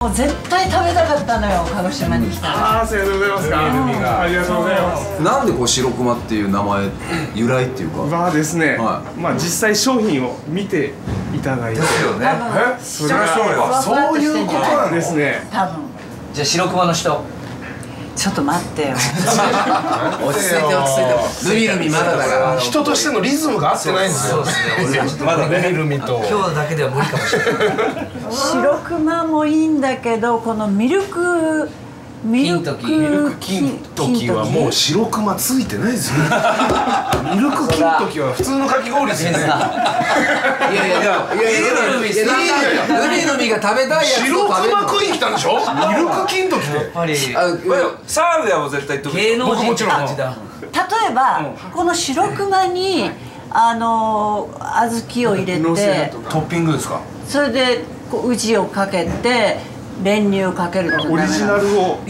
もう絶対食べたかったのよ、鹿児島に来たら。 ああ、ありがとうございますか。ありがとうございます。 なんでこう白熊っていう名前由来っていうかはですね、まあ実際商品を見ていただいてですよね。それはそういうことなんですね。 多分。 じゃあ白熊の人。 ちょっと待ってよ。 落ち着いて落ち着いて。ルミルミまだだから。 人としてのリズムが合ってないんですよ。まだルミルミと。 今日だけでは無理かもしれない。 白熊もいいんだけど、このミルク金時はもう白熊ついてないですよ。ミルク金時は普通のかき氷ですよね。いやいやルミルミが食べたいやつ白熊食いに来たんでしょ。ミルク金時ってやっぱりサーベアも絶対芸能人って感じだ。 例えばこの白熊に小豆を入れてトッピングですか。 それで宇治をかけて練乳をかけるとオリジナルを。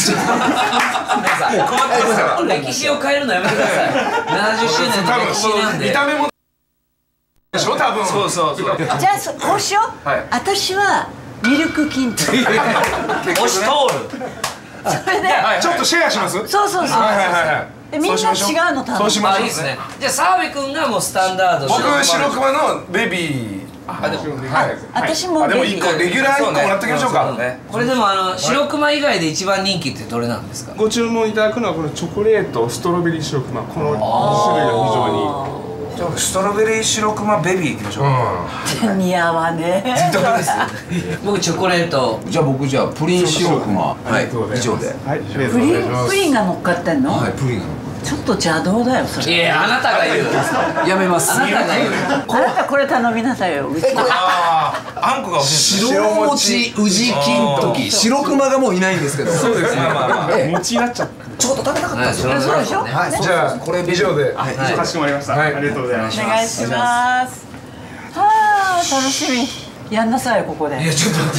歴史を変えるのやめてください。70周年の歴史なんで。 見た目もでしょ多分。そうそうそう。 じゃあこうしよう。私はミルク金時。 押し通る。 それでちょっとシェアします。 そうそうそう。みんな違うの頼む。 そうしましょう。 いいですね。じゃあ澤部君がもうスタンダード。 僕は白熊のベビー。 私もでも1個レギュラー1個もらっておきましょうか。 これでも白熊以外で一番人気ってどれなんですか。 ご注文いただくのはこのチョコレートストロベリー白熊、この2種類が非常に。 じゃあストロベリー白熊ベビーいきましょう。 似合わねえ。 僕チョコレート。 じゃあ僕じゃあプリン白熊。はい以上で。 プリンが乗っかってんの。 はいプリンが。 ちょっと邪道だよそれ。 いやあなたが言う。 やめます。 あなたが言う。 あなたこれ頼みなさいよ。 あんこが欲しい。 白餅宇治金時。白熊がもういないんですけど。そうですね。 餅になっちゃった。 ちょっと食べたかったですよ。 そうでしょ。 じゃあこれ以上でかしこまりました。ありがとうございます。 お願いします。はあ楽しみ。やんなさいよここで。 いやちょっと待って。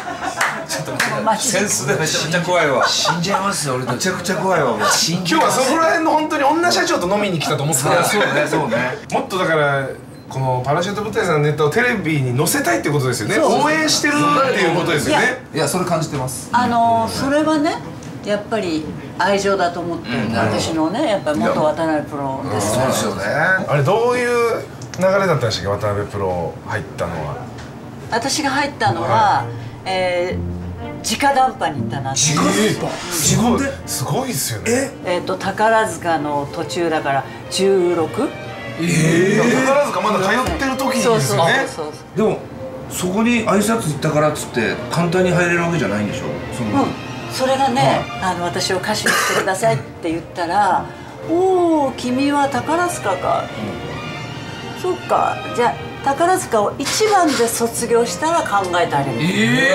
センスでめちゃめちゃ怖いわ。 死んじゃいますよ俺。 めちゃくちゃ怖いわ。 今日はそこら辺の本当に女社長と飲みに来たと思ってた。そうねそうね。もっとだからこのパラシュート部隊さんのネタをテレビに載せたいってことですよね。応援してるっていうことですよね。いやそれ感じてます。 それはねやっぱり愛情だと思ってる。私のねやっぱり元渡辺プロです。 そうですよね。あれどういう流れだったんでしたっけ、渡辺プロ入ったのは。 私が入ったのは直談判に行ったな。 自分で。すごいですよね。 宝塚の途中だから16。宝塚まだ通ってる時にですよね。 でもそこに挨拶行ったからっつって簡単に入れるわけじゃないんでしょ。 それがね私を歌手にしてくださいって言ったら「おお君は宝塚か」そっかじゃあ宝塚を1番で卒業したら考えてあげる。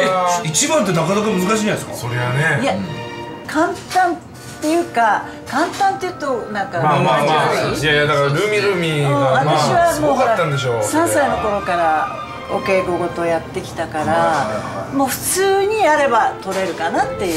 1番ってなかなか難しいじゃないですか。 そりゃね。 いや簡単っていうか簡単って言うとなんかいやいやだからルミルミが私はもうほら 3 歳の頃からお稽古事やってきたからもう普通にやれば取れるかなっていう。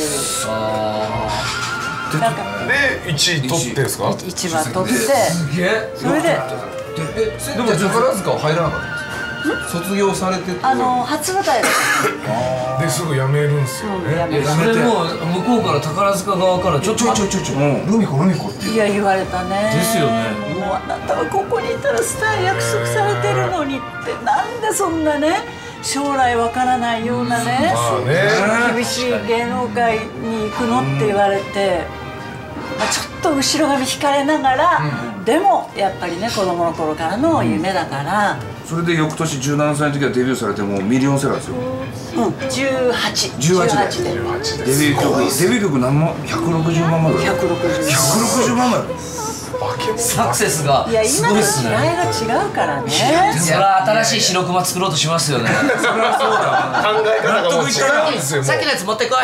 で1位取ってですか。 1番取ってそれででも宝塚は入らなかったんですか。卒業されてて初舞台だったですぐ辞めるんですよね。 それも向こうから宝塚側からちょルミ子っていや言われたね。 ですよね。 もうあなたはここにいたらスター約束されてるのにってなんでそんなね将来わからないようなね厳しい芸能界に行くのって言われてちょっと後ろ髪引かれながらでもやっぱりね子供の頃からの夢だから。 それで翌年17歳の時はデビューされてもミリオンセラーですよ。 18でデビュー曲何万160万枚ぐらい。160万枚。 サクセスがいや今の時代が違うからね。 それは新しい白熊作ろうとしますよね。それはそうだ。 考え方がもう違うんですよ。 さっきのやつ持ってこい。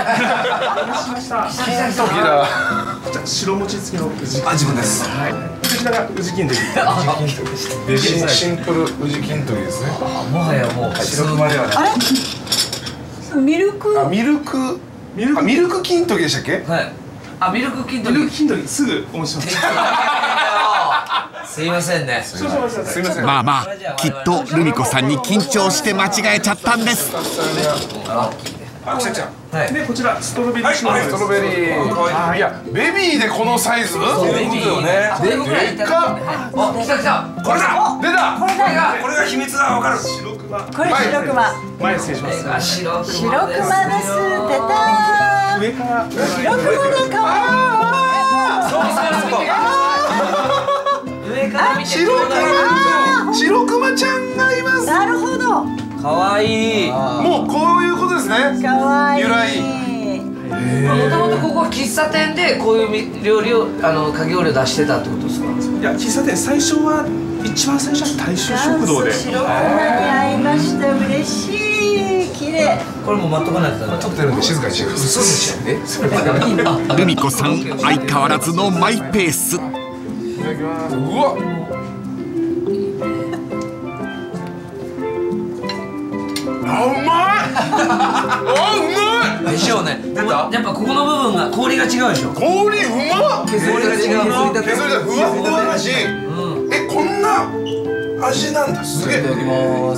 時だ。じゃ白餅付きの宇治。 自分です。 こちらが宇治金時。シンプル宇治金時ですね。 もはやもう白熊ではない。 あれ？ミルク金時でしたっけ？ はい。ミルク金時。 ミルク金時すぐお持ちします。 すいませんね。 すいません。 まあきっとルミ子さんに緊張して間違えちゃったんです。 あ、来ちゃん。 でこちらストロベリーシナモンです。 ストロベリー。いやベビーでこのサイズ？ そういうことよね。 でかっ。あ、来た来た。 これだ。 出た。 これだ。 これが秘密だ。わかる。 白クマ。 これ白クマ。 前失礼します。 白クマです。 白クマです。出たー。 上から白クマで可愛い。 上から見てちょうだい。 白クマちゃんがいます。 なるほど。 可愛い。 もうこういうことですね。 可愛い。 由来。 もともとここ喫茶店でこういう料理をかき氷を出してたってことですか？ いや喫茶店最初は一番最初は大衆食堂で。 白クマに会いました。嬉しい。綺麗。 これも待っとかないとダメ。 撮ってるんで静かにしてください。 嘘でしょ？ ルミ子さん相変わらずのマイペース。 いただきます。うわ。あ、うまい。あ、うまい。 でしょうね。やっぱここの部分が氷が違うでしょ。 氷うまっ。 氷が違う。 削りたてふわふわだし。こんな味なんだ。すげえ。いただきます。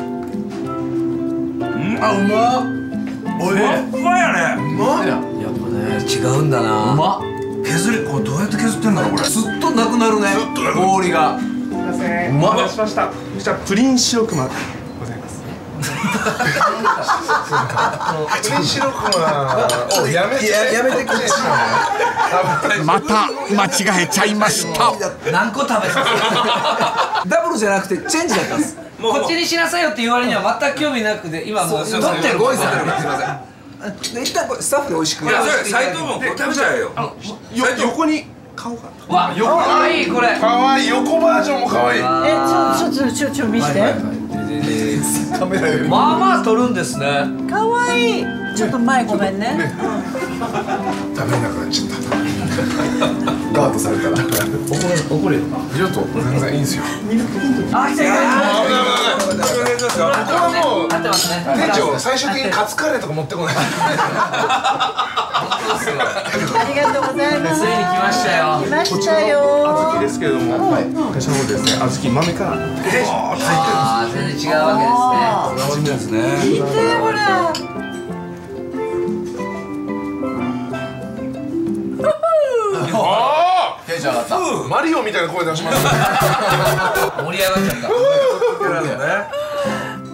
あ、うまっ。おい。 うまいよね。 うまっ。 やっぱね違うんだな。うまっ。 削り、これどうやって削ってんだろうこれ。 ずっとなくなるね。氷が。 すみません。お待たせしました。こちらプリン白クマございます。 プリン白クマをやめてくれ。 また間違えちゃいました。 何個食べた？ ダブルじゃなくてチェンジだったんです。 こっちにしなさいよって言われには全く興味なくて今もう取ってる。 ごめんなさい。すみません。で一旦これスタッフで美味しく。 いや、それ斉藤もこれ食べちゃえよ。 横に顔が。 わ、可愛いこれ。 可愛い横バージョンも可愛い。 ちょ見して。 カメラより。 まあまあ取るんですね。 可愛い。ちょっと前ごめんね。 食べれなくなっちゃった。ガードされたら。怒れよ。ちょっと全然いいんですよ。 あ、来た来た。 ここはもう合ってますね。 店長最終的にカツカレーとか持ってこない。 ありがとうございます。 ついに来ましたよ。 来ましたよ。 小豆ですけれども、私の方ですね、小豆豆から。 ああ、全然違うわけですね。 見てほら。 テンション上がった。マリオみたいな声出します。 盛り上がっちゃった。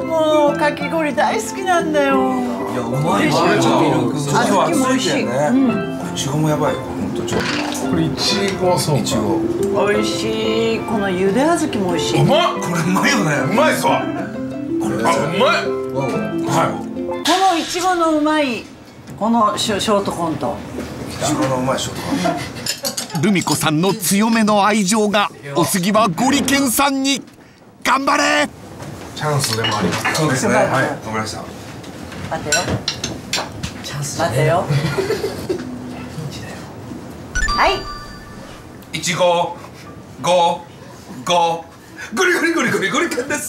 もうかき氷大好きなんだよ。 いや、うまいし。 小豆も美味しい。 いちごもやばいよ。本当ちょっと。 これいちごそう。いちご。 美味しい。このゆで小豆も美味しい。 うまっ。 これうまいよね。 うまいぞ。あ、うまい。 このいちごのうまいこのショートコント。 いちごのうまいショートコント。 ルミ子さんの強めの愛情がお次はゴリケンさんに。頑張れ。 チャンスでもあります。 そうですね。はい、わかりました。 待てよ。 チャンス。 待てよ。はい。 いちご、ゴリゴリゴリゴリゴリケンです。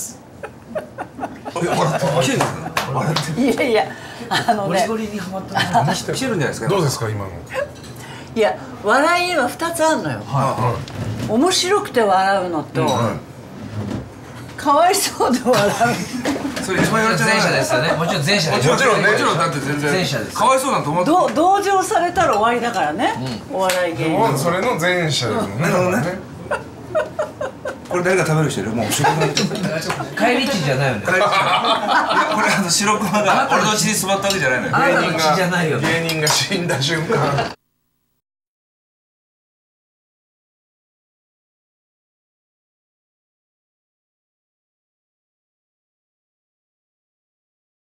いやいや、 ゴリゴリにハマったな。 来てるんじゃないですか。 どうですか今の。 いや、笑いには2つあるのよ。面白くて笑うのと、かわいそうで笑う。 それ一番言われちゃう。 前者ですよね。もちろん前者です。 もちろんね。もちろんだって全然。 前者です。 かわいそうなと思って。 同情されたら終わりだからね。お笑い芸人。 それの前者だもんね。 これ誰が食べる人いる？もう白クマ。 帰り地じゃないよね。 これ白クマが俺の血に染まったわけじゃないのよ。 あなたの血じゃないよね。 芸人が死んだ瞬間。